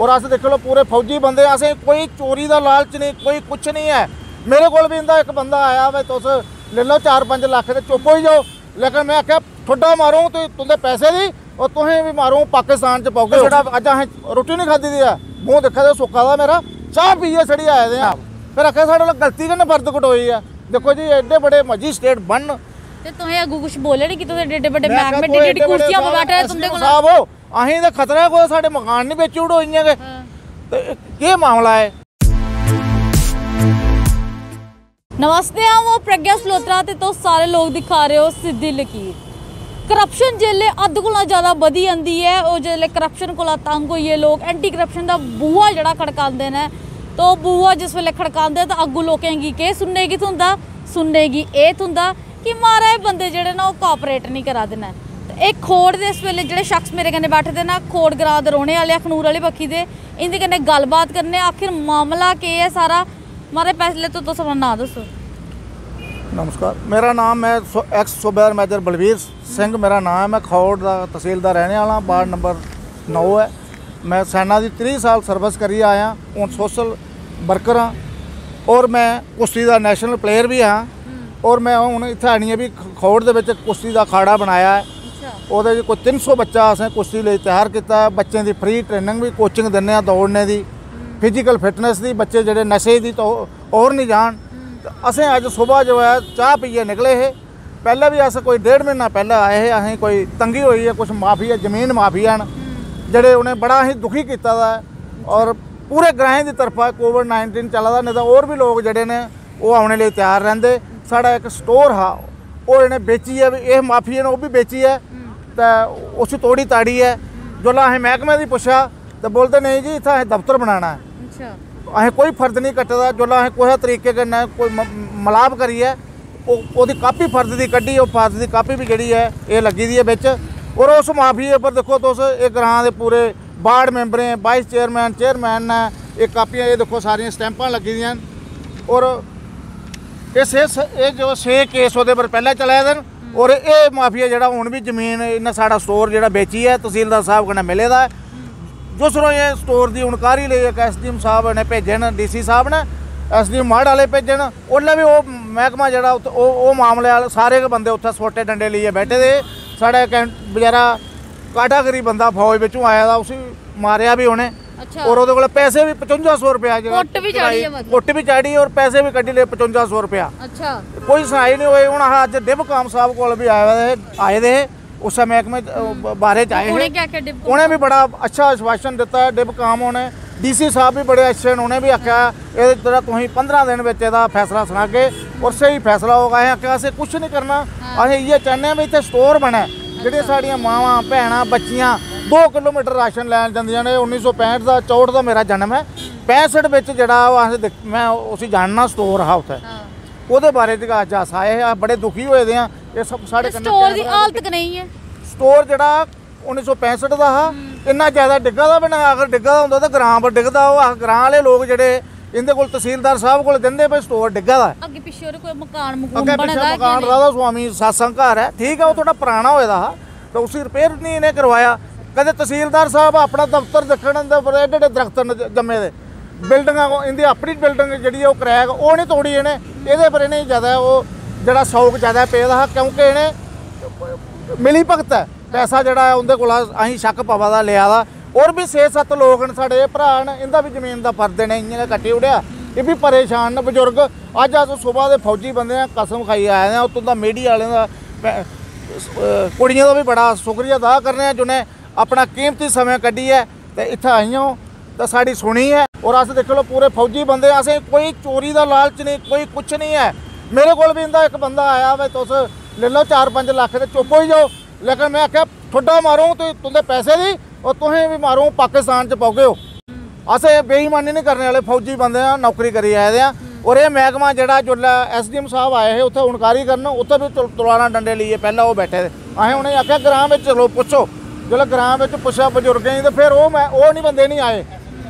और अस देख लो पूरे फौजी बंदे, असें कोई चोरी का लालच नहीं, कोई कुछ नहीं है। मेरे को भी इंदा एक बंदा आया भाई तुस ले लो 4-5 लाख तो चुप हो जाओ, लेकिन मैं आख्या ठुड्डा मारूँ तो तुंदे पैसे दी और तुसें भी मारूँ पाकिस्तान च पौगे। अज असें रोटी नहीं खाधी दी है, मूँह देखा तो सुक्का दा मेरा, चाह पीए छड़ी आए दे आ। फिर आख्या साढ़े लोग गलती कन्नै फर्द कटोई है। देखो जी एडे बड़े मजिस्ट्रेट बन ते तुहें अग्गू कुछ बोले नहीं कि तुसें एडे बड़े महकमे टिकट कुर्सियां पर बैठे तुंदे कोल साहब हो अहीं ते खतरा कोई साडे मकान नहीं बेची उड़ो इयां के ते केह् मामला है। नमस्ते वो प्रज्ञा सलोत्रा ते तुस सारे लोग दिखा रहे हो सीधी लकीर। करप्शन जेल्ले अद्ध कोला ज़्यादा बधी जांदी है, और जेल्ले करप्शन कोला तंग होइए लोग एंटी करप्शन दा बूहा जेह्ड़ा खड़कांदे ने, तो बूहा जिस वेले खड़कांदे तां अग्गू लोकें गी केह् सुनने गी थ्होंदा, सुनने गी एह् थ्होंदा कि महाराज बंदे जेह्ड़े ना ओह् कोआपरेट नहीं करा दे न। एक खोड़ दे इस वेले जेह्ड़े शख्स मेरे कन्नै बैठे दे ना, खोड़ ग्रां दे रौह्ने आह्ले अखनूर आह्ली बक्खी दे, इंदे कन्नै गल्लबात करने आखिर मामला केह् है सारा। महाराज पहले तो तुस अपना नाम दस्सो। नमस्कार, मेरा नाम है एक्स सूबेदार मेजर बलवीर सिंह मेरा नाम है। मैं खौड़ का तहसील का रहने वाला, वार्ड नंबर 9 है। मैं सैना की 30 साल सर्विस करी आया, हूँ सोशल वर्कर हाँ, और मैं कुश्ती का नैशनल प्लेयर भी हाँ। और मैं हूँ इत्थे आनिए भी खौड़ दे विच कुश्ती का अखाड़ा बनाया है। ਉਹਦੇ कोई 300 बच्चा असें कुश्ती ਲਈ ਤਿਆਰ ਕੀਤਾ है। बच्चों की फ्री ट्रेनिंग भी कोचिंग दिंदे आ, दौड़ने की फिजिकल फिटनेस की, बच्चे ਜਿਹੜੇ नशे की तो और नहीं जान। असें अज सुबह जो है चाह पीए निकले है। पहले भी अस कोई 1.5 महीना पहले आए है। असें कोई तंगी हुई है, कुछ माफिया जमीन माफिया न ਜਿਹੜੇ उन्हें बड़ा असें दुखी किया है। और पूरे ग्रां की तरफा कोविड-19 चला नहीं तो और भी लोग जोड़े ने वो आने लिए तैयार रहते। साड़ा एक स्टोर हा वो इन्हें बेची है, ये माफिया ने वो भी बेची है, तो उस तोड़ी ताड़ी है। जो अं महकमे की पूछा तो बोलते नहीं जी इतना दफ्तर बनाना है। अं कोई फर्द नहीं कटदा, जो अं किस तरीके कन्नै कोई मलाप करिए वो कापी फर्द की कड्डी, वो फर्द की कापी भी जी है ये लगी दी है बिच। और उस माफिए पर देखो तुस ये ग्रां के पूरे वार्ड मैंबरें, वाइस चेयरमैन, चेयरमैन ने ये कापियाँ ये देखो सारिया स्टैंपां लगी दियां। और इस जो 6 केस वो पर पहले चलाए दे। और ये माफिया जोड़ा हूँ भी जमीन इन्हें साड़ा स्टोर जो बेची है, तहसीलदार साहब कन्नै मिले दा है। जिसरों ये स्टोर की उनकारी ली एक SDM साहब ने भेजे न, DC साहब ने SDM माड़ वाले भेजे न। उसने भी वो महकमा जोड़ा वो मामले वाले सारे के बंदे उत्थे सोटे डंडे लिए बैठे थे। साढ़ा बेचारा काटागरी बंदा फौज बिचों आया था, उसी मारिया भी उन्हें। और वो पैसे भी 5500 रुपया कुट भी चाड़ी और पैसे भी कड्ढी ले 5500 रुपया। कोई सुनाई नहीं हुई। हूँ अज डिब काम साहब को भी आए थे उस महकमे बारे आए हैं। उन्हें भी बड़ा अच्छा आश्वासन दिता है डिब काम। उन्हें DC साहब भी बड़े अच्छे हैं, उन्हें भी आख्या ये तुम 15 दिन में फैसला सुना के और सही फैसला होगा। अं आख्या असें कुछ नहीं करना, असें ये चाहते हैं भी इतने स्टोर बने ਜਿਹੜੀਆਂ ਸਾਡੀਆਂ ਮਾਵਾਂ ਭੈਣਾਂ ਬੱਚੀਆਂ 2 किलोमीटर राशन लैन ਜਾਂਦੀਆਂ ਨੇ। 1965 ਦਾ 64 ਦਾ ਮੇਰਾ ਜਨਮ ਹੈ। 65 ਵਿੱਚ ਜਿਹੜਾ मैं उसी जानना स्टोर हा उत्थे ਉਹਦੇ ਬਾਰੇ ਤੇ ਅੱਜ ਆਸ ਆਏ ਆ, ਬੜੇ ਦੁਖੀ ਹੋਏ ਦੇ ਆ। ਇਹ ਸਭ ਸਾਡੇ स्टोर ਦੀ ਹਾਲਤ ਨਹੀਂ ਹੈ। स्टोर ਜਿਹੜਾ 1965 ਦਾ हा ਇੰਨਾ ਜ਼ਿਆਦਾ ਡਿੱਗਾ ਦਾ ਬਣਾ, ਅਗਰ ਡਿੱਗਾ ਦਾ ਹੁੰਦਾ ਤਾਂ ਗ੍ਰਾਂ ਪਰ ਡਿੱਗਦਾ। ਉਹ ਗ੍ਰਾਂ ਵਾਲੇ ਲੋਕ ਜਿਹੜੇ इनके कोल तहसीलदार साहब को देंदे पे स्टोर डिग्गा दा अगे पिछे कोई मकान मकान राधा स्वामी सत्संग घर है, ठीक है, वो थोड़ा पुराना होया दा तो उसी रिपेयर नहीं इन्हें करवाया। कदे तहसीलदार साहब अपना दफ्तर देखण एडे एडे दरख्त जमे दे, बिल्डिंगां इनकी अपनी बिल्डिंग जी क्रैक वो नहीं तोड़ी इन्हें। ये पर इन्हें ज़्यादा वो जरा शौक ज़्यादा पेदा हा, क्योंकि इन्हें मिली भगत है पैसा जोड़ा उनके को अं शक पवा दा लिया दा। और भी 6-7 लोग न साढ़े भरा न, इनका भी जमीन का फर्द ने इं कट्टी उड़िया। ये भी परेशान न बजुर्ग। अज अस सुबह के फौजी बंदे कसम खाई आए हैं। उत्तों का मीडिया वाले का कुड़ियों का भी बड़ा शुक्रिया अदा करने जिन्हें अपना कीमती समय कड्ढी है तो इत्थे आईओ तो साड़ी सुनी है। और अस देख लो पूरे फौजी बंदे, असें कोई चोरी का लालच नहीं, कोई कुछ नहीं है। मेरे को भी इंदा एक बंदा आया भाई तुस ले लो 4-5 लाख तो चुप हो जाओ, लेकिन मैं आख्या ठुड्डा मारूँ तो तुंदे पैसे दी और तुसें भी मारूँ पाकिस्तान च पौगे हो। अस बेईमानी नहीं करने वाले फौजी बंदे नौकरी करी आए हैं। और ये महकमा जोड़ा जोल्लै SDM साहब आए हैं उत्थे उनकारी करन, उत्थे भी तलवारां डंडे लिए पहले वो बैठे थे। असें उन्हें आख्या ग्रां में चलो पुछो, जो ग्रां में पुछा बजुर्गें तो फिर वो नहीं बंदे नहीं आए।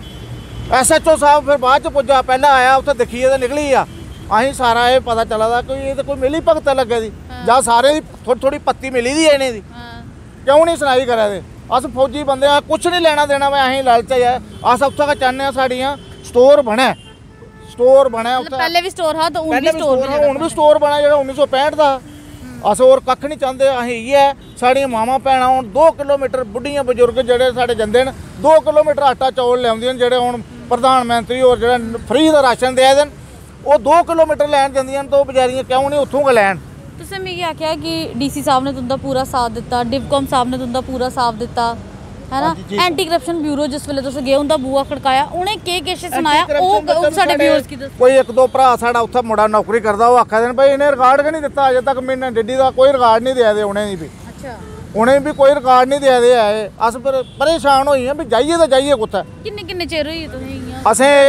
SHO साहब फिर बाद च पुज्जा, पहले आया उत्थे दिखिए तो निकली आ। अहीं सारा ये पता चला था कोई ये तो कोई मिली भगत लगे दी जां सारे थोड़ी थोड़ी पत्ती मिली दी है इन्हें दी, क्यों नहीं सुनाई करा दे। अस फौजी बंदे आ, कुछ नहीं लेना देना मैं अं लालच है। अस उत्थे चाहते हैं साड़ियाँ स्टोर बने, स्टोर बने पहले भी स्टोर था तो हुण भी स्टोर बना जो 1965 का। अस होर कख नहीं चाहते, अं इयै साड़ियां मावां भैणां हुण 2 किलोमीटर बुढ़ियां बजुर्ग जिहड़े साडे जंदे न 2 किलोमीटर आटा चौल लियाउंदियां जिहड़े हुण प्रधानमंत्री होर जिहड़े फ्री दा राशन दे देन वो 2 किलोमीटर लैन जांदियां तो बेचारियां क्यों नहीं उत्थों गै लैन। तुसें मिगी आख्या कि डीसी साहब ने तुंदा पूरा साथ दिता, डिवकॉम साहब ने तुंदा पूरा साथ दिता है ना, एंटी करप्शन ब्यूरो जिस वेले तुस गए उंदा बूआ खड़काया उन्हें किश सुनाया ओ साडे व्यूअर्स की दस। कोई 1-2 भरा साडा उत्थे मुंडा नौकरी करदा वो आखा देन भाई इन्हें रिकार्ड गै नहीं दिता अजे तक महीने डिड्डी दा कोई रिकार्ड नहीं दिया दे उन्हें भी। अच्छा उन्हें भी कोई रिकार्ड नहीं दिया दे है। अस फिर परेशान होई हैं भी जाइए तो जाइए कुत्थे। किन्ने चेर होई तुसें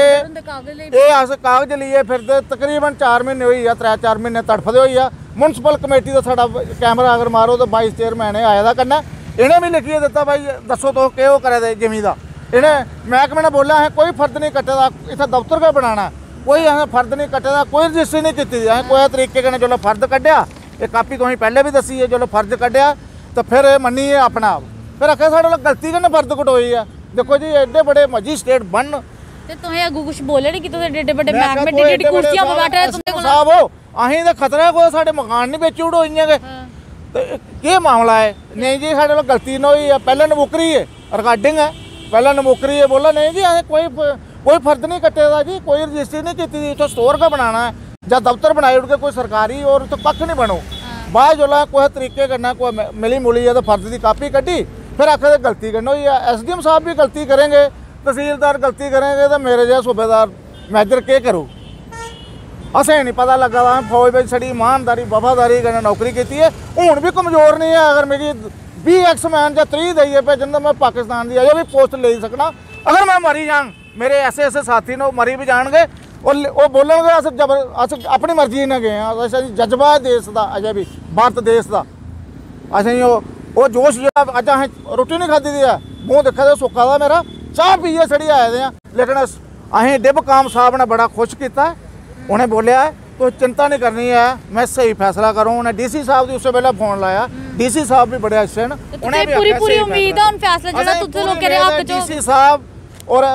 असें कागज लिए फिरदे तकरीबन 4 महीने होई आ, 3-4 महीने तड़फदे होई आ। म्युनिसिपल कमेटी का साडा कैमरा अगर मारो तो वाइस चेयरमैन है आया दा कन्नै इन्हें भी लिखिए दिता भाई दसो तो केहो करे दे जमीन दा। इन्हें महकमे ने बोलिया असें कोई फर्द नहीं कट्टे दा, इत्थे दफ्तर गै बनाना, कोई असें फर्द नहीं कट्टे दा, कोई रजिस्ट्री नहीं कीती दी। असें कोई तरीके कन्नै जो फर्द कड्ढिया ये कापी तुसीं पहले भी दसी है, जो फर्ज कड्ढिया तो फिर मन्निए अपना आप फिर आखिया साढ़े कोल गलती कन्नै फर्द कटोई है। देखो जी एडे बड़े मजिस्ट्रेट बन ते तुसें अग्गू कुछ बोले नहीं कि तुसें एडे बड़े महकमे दी जेडी कुर्सियां पर बैठे तुंदे कोल साहब हो अहीं दा खतरा कोई साडे मकान नहीं बेची उड़ो इयां के केह् मामला है। नहीं जी साढ़े कोल गलती न होई है, पहले नौकरी है रिकॉर्डिंग है, पहले नौकरी है। बोला नहीं जी असें कोई फर्द नहीं कट्टे दा जी, कोई रजिस्ट्री नहीं की दी, इत्थै स्टोर का बनाना है या दफ्तर बनाई उड़ के कोई सरकारी और उत्थै कक्ख नहीं बनो। बाद जोला कोई तरीके कन्नै कोई मिली मुली है तो फर्ज की कापी कड्ढी फिर आखे गलती करनी हुई है। SDM साहब भी गलती करेंगे, तहसीलदार गलती करेंगे तो मेरे जैसा सूबेदार मैनेजर क्या करूँ। असें नहीं पता लगा था फौज में छड़ी ईमानदारी वफादारी कन्नै नौकरी की है। हूँ भी कमज़ोर नहीं है, अगर मेरी 20 मैन या 30 देइए भेजन तो मैं पाकिस्तान की अजे भी पोस्ट ले सकना। अगर मैं मरी जाऊँ मेरे ऐसे साथी ने मरी भी जाएंगे और बोलेंगे अस अपनी मर्जी ने गए हैं। अच्छा जज्बा है देश का अजे भी भारत देश का। असें वो जोश जो अज असें रोटी नहीं खाधी दी है, मूँह दिखा दे सुक्का दा मेरा, चाह पीए छड़ी आए दे। लेकिन असें डिवकाम साहब ने बड़ा खुश किया, उन्हें बोलिया तो चिंता नहीं करनी है मैं सही फैसला करूँ। उन्हें DC साहब की उस वेले फोन लाया, DC साहब भी बड़े अच्छे हैं, उन्हें भी पूरी उम्मीद है उन फैसला जेड़ा तुझे लोग कह रहे हक जो DC साहब और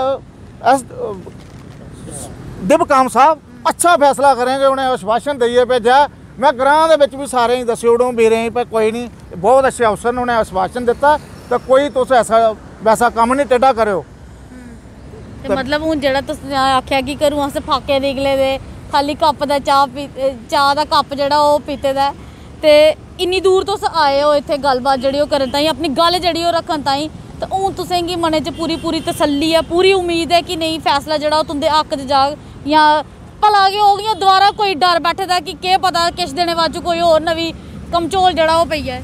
डिवकाम साहब अच्छा फैसला करेंगे। उन्हें आश्वासन दिए भेजा, मैं ग्रां दे भी सारे ही दसी उड़ूँ भी रही पर कोई नहीं, बहुत अच्छे अफसर ने उन्हें आश्वासन दिता तो कोई तुस ऐसा वैसा काम नहीं टेढ़ा करो। मतलब हूँ जो आख्या कि घरों अस फाके निकले दे खाली कप का चाह का कप जो पीते दा ते इन्नी दूर तुस आए हो इत्थे गलबात जी करन ताईं अपनी गल जी रखन ताईं तो हूँ तुसेंगी मनै च पूरी तसल्ली है, पूरी उम्मीद है कि नहीं फैसला जो तुंदे हक च जाग या भला के हो गया दोबारा कोई डर बैठे दा कि केह् पता किश दिनें बाद कोई होर नवीं कमचोल जड़ा पई है।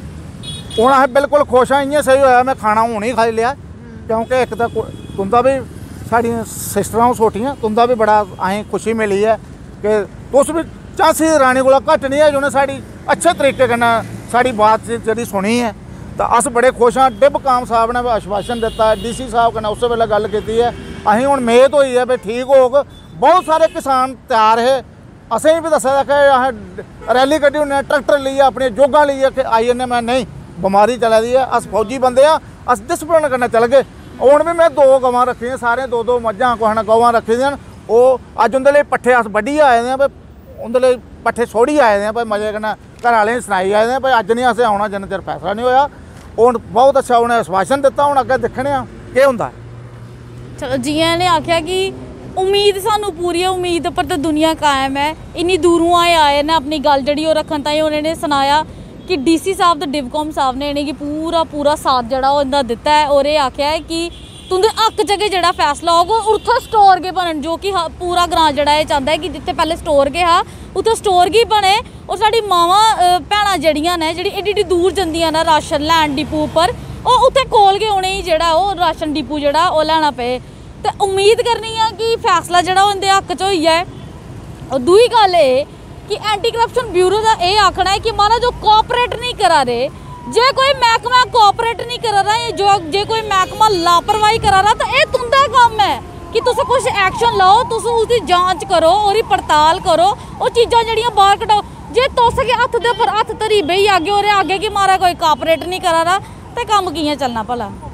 हूँ अस बिल्कुल खुश हाँ, इ'यां सही होया मैं खाना हूँ ही खाई लिया क्योंकि एक तो तुंदा भी साड़ियां सिस्टरां सोटियां तुंदा भी बड़ा असें खुशी मिली है कि तुस भी झांसी दी रानी कोला घट्ट नहीं है जिन्हें साड़ी अच्छे तरीके कन्नै साड़ी बातचीत जी सुनी है। तो अस बड़े खुश हाँ। डिवकाम साहब ने आश्वासन दिता, DC साहब कन्नै उस वेले गल की है, असें हुण मेद होई है भी ठीक होग। बहुत सारे किसान तैयार है, असें भी दस्सेआ कि असें रैली कड्ढी उन्हें ट्रैक्टर लिए अपने जोगां लिए कि आई जन्ने। मैं नहीं बमारी चला दी है, अस फौजी बंदे आ, अस डिसिपलिन कन्नै चल गए। हूँ भी मैं 2 गवां रखी हैं, सारे 2 मझां कुछ गवां रखी दियां। वो अज उंदे पट्ठे अस बड्ढी आए दे भाई उंदे पट्ठे सोड़ी आए दे भाई मजे कन्नै घर आह्लें सनाई आए दे भाई अज नहीं असें आउणा जिन्ने चिर फैसला नहीं होया। हूँ बहुत अच्छा उन्हें आश्वासन दिता, हूँ अग्गे दिक्खने आ केह् हुंदा। चलो जियां ने आख्या कि उम्मीद सानू पूरी है, उम्मीद पर तो दुनिया कायम है। इन्नी दूरों आए ने अपनी गल जी रखन ताईं उन्होंने सुनाया कि DC साहब तो डिवकॉम साहब ने इन्हें पूरा साथ जड़ा इनका दिता है और ये आख्या है कि तुंदे हक च गै जेड़ा फैसला होगा उत्थे स्टोर गै बनन, जो कि पूरा ग्रां जड़ा ये चाहता है कि जिथे पहले स्टोर गै हा उत्थे स्टोर गै बने। और साड़ी मावां भैणां जड़ियां ने जेह्ड़ी एड्डी दूर जंदियां ने राशन लैन डिपू उप्पर, ओह् उत्थे कोल गै उ'नेंगी जेड़ा ओह् राशन डिपू जेड़ा ओह् लैना पे। ते उम्मीद करनी है कि फैसला जेड़ा उंदे हक च होई जाए। और दूई गल एह् कि एंटी करप्शन ब्यूरो का यह आखना है कि माना जो कोऑपरेट नहीं करा रहे, जे कोई महकमा कोऑपरेट नहीं करा रहा है, जो जे कोई महकमा लापरवाही करा रहा तो यह तुंदा काम है कि तुस कुछ एक्शन लाओ, तुस उसकी जांच करो और पड़ताल करो, वो चीज़ां जड़ियां बाहर कटाओ। जे तुस के हत्थ दे उपर हत्थ धरी बेही आगे और आगे कि मारा कोई कोऑपरेट नहीं करा रहा ਤੇ ਕੰਮ ਕਿ'यां ਚੱਲਣਾ भला।